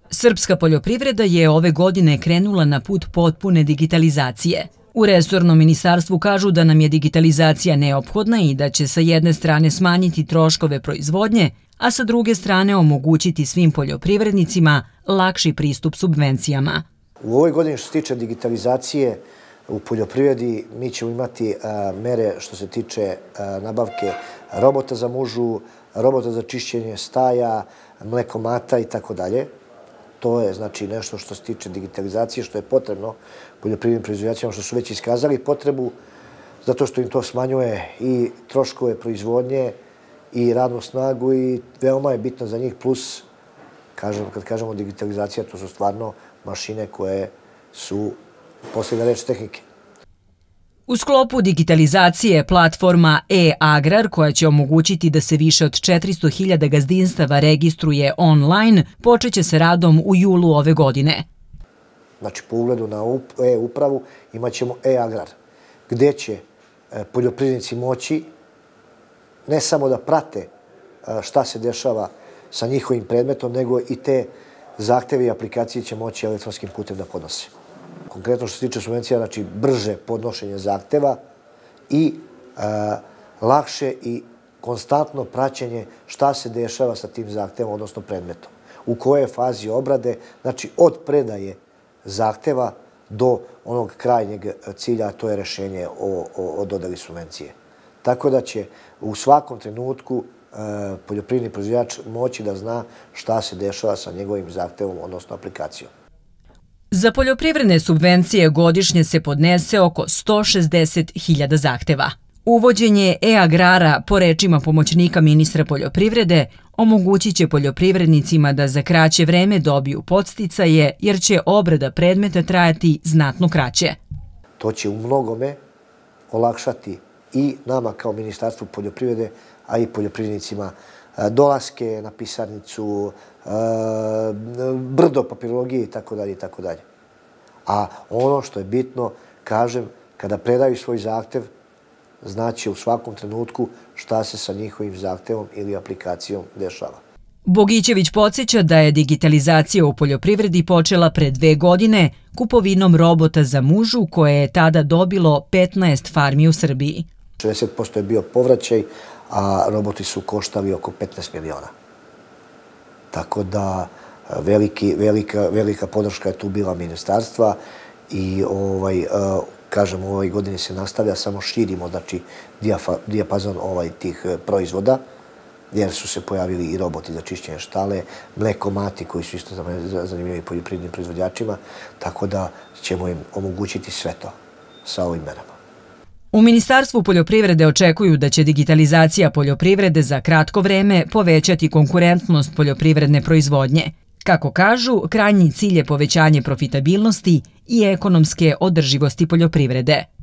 Srpska poljoprivreda je ove godine krenula na put potpune digitalizacije. U resornom ministarstvu kažu da nam je digitalizacija neophodna i da će sa jedne strane smanjiti troškove proizvodnje, a sa druge strane omogućiti svim poljoprivrednicima lakši pristup subvencijama. U ovoj godini što se tiče digitalizacije u poljoprivredi mi ćemo imati mere što se tiče nabavke robota za mužu, robota za čišćenje staja, mlekomata i tako dalje. To je znači nešto što se tiče digitalizacije, što je potrebno poljoprivrednim proizvođačima, što su već iskazali potrebu, zato što im to smanjuje i troškove proizvodnje i radnu snagu i veoma je bitno za njih. Plus, kad kažemo digitalizacija, to su stvarno mašine koje su posljednja reč tehnike. U sklopu digitalizacije platforma e-Agrar, koja će omogućiti da se više od 400.000 gazdinstava registruje online, počeće se radom u julu ove godine. Znači, po ugledu na e-upravu imat ćemo e-Agrar, gdje će poljoprivrednici moći ne samo da prate šta se dešava sa njihovim predmetom, nego i te zahteve i aplikacije će moći elektronskim putem da podnose. Konkretno što se tiče subvencija, znači brže podnošenje zahteva i lakše i konstantno praćenje šta se dešava sa tim zahtevom, odnosno predmetom. U kojoj fazi obrade, znači od predaje zahteva do onog krajnjeg cilja, a to je rešenje o dodeli subvencije. Tako da će u svakom trenutku poljoprivredni proizvođač moći da zna šta se dešava sa njegovim zahtevom, odnosno aplikacijom. Za poljoprivredne subvencije godišnje se podnese oko 160.000 zahteva. Uvođenje e-Agrara, po rečima pomoćnika ministra poljoprivrede, omogućit će poljoprivrednicima da za kraće vreme dobiju podsticaje, jer će obrada predmeta trajati znatno kraće. To će u mnogome olakšati i nama kao Ministarstvu poljoprivrede, a i poljoprivrednicima dolaske na pisarnicu, brdo papirologije itd. A ono što je bitno, kažem, kada predaju svoj zahtev, znaće u svakom trenutku šta se sa njihovim zahtevom ili aplikacijom dešava. Bogićević podsjeća da je digitalizacija u poljoprivredi počela pre 2 godine kupovinom robota za mužu koje je tada dobilo 15 farmi u Srbiji. 60% je bio povraćaj, a roboti su koštali oko 15 miliona. Tako da velika podrška je tu bila ministarstva i kažem, u ovoj godini se nastavlja, samo širimo dijapazon tih proizvoda, jer su se pojavili i roboti za čišćenje štale, mlekomati koji su isto zanimljivi poljoprivrednim proizvođačima, tako da ćemo im omogućiti sve to sa ovim merama. U Ministarstvu poljoprivrede očekuju da će digitalizacija poljoprivrede za kratko vreme povećati konkurentnost poljoprivredne proizvodnje. Kako kažu, krajnji cilj je povećanje profitabilnosti i ekonomske održivosti poljoprivrede.